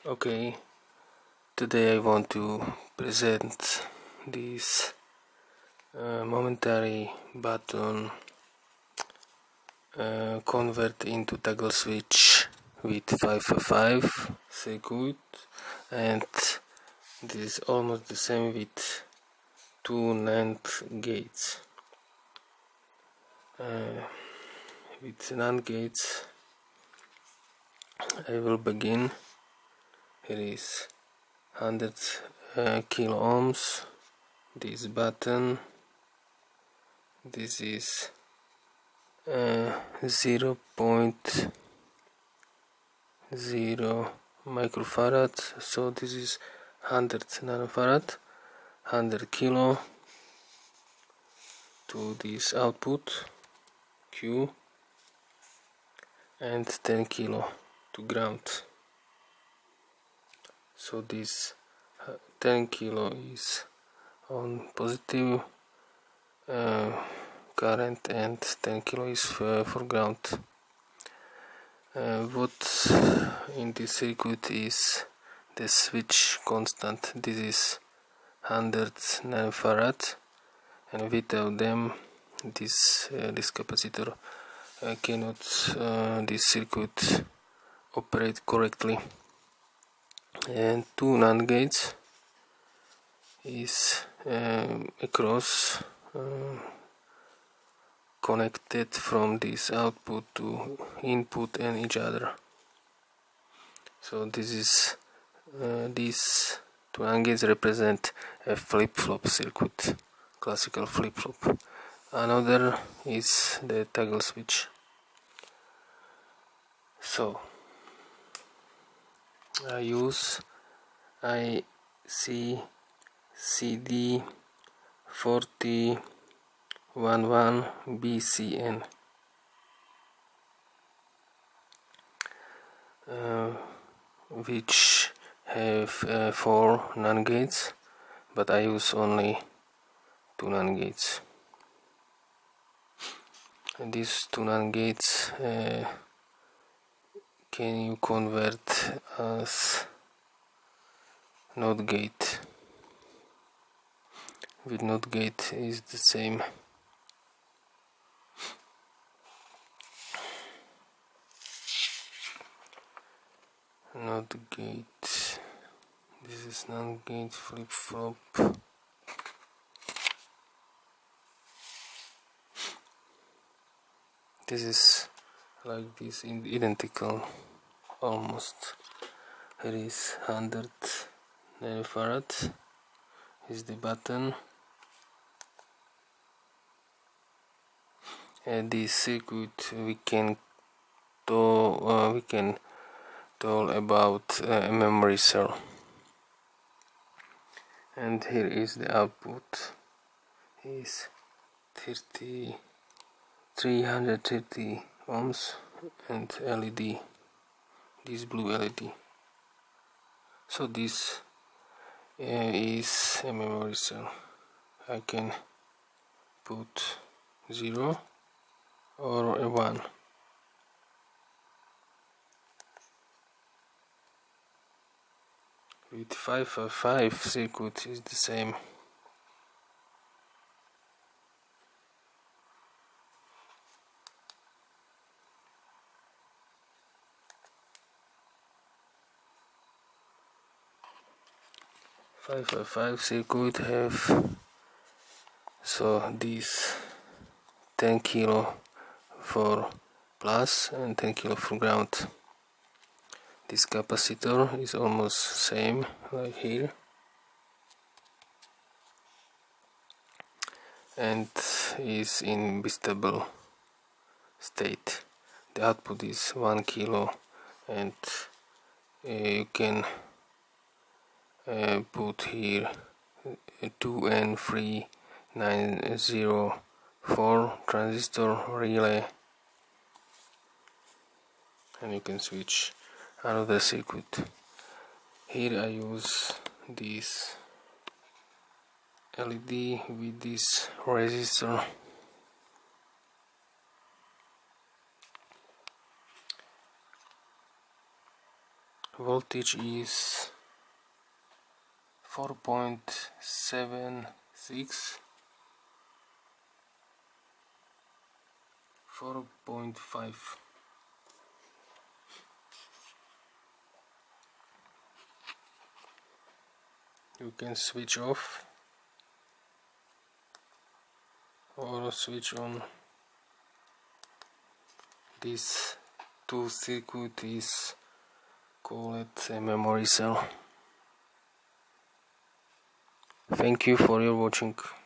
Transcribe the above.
Okay, today I want to present this momentary button convert into toggle switch with 555 circuit, and this is almost the same with two NAND gates. With NAND gates I will begin. Here is 100 kilo ohms, this button, this is 0.0 microfarad, so this is 100 nanofarad, 100 kilo to this output Q, and 10 kilo to ground. So this 10 kilo is on positive current and 10 kilo is for ground. What in this circuit is the switch constant. This is 100 nanofarad, and without them this capacitor cannot this circuit operate correctly. And two NAND gates is across connected from this output to input and each other. So this is these two NAND gates represent a flip-flop circuit, classical flip-flop. Another is the toggle switch. So I use ICCD 4011 BCN, which have 4 NAND gates, but I use only 2 NAND gates. And these 2 NAND gates can you convert as NOT gate. With NOT gate is the same. NOT gate. This is NAND gate flip-flop. This is like this, identical almost. Here is 100 nanofarad is the button, and this circuit we can tell about a memory cell. And here is the output, is 330 ohms and LED, this blue LED. So this is a memory cell. I can put 0 or a 1. With 555 circuit is the same. Five circuit have so this 10 kilo for plus and 10 kilo for ground. This capacitor is almost same like here, and is in bistable state. The output is 1 kilo, and you can put here 2N3904 transistor relay, and you can switch another circuit. Here I use this LED with this resistor. voltage is 4.76, 4.5. You can switch off or switch on. This two circuit is called a memory cell. Thank you for your watching.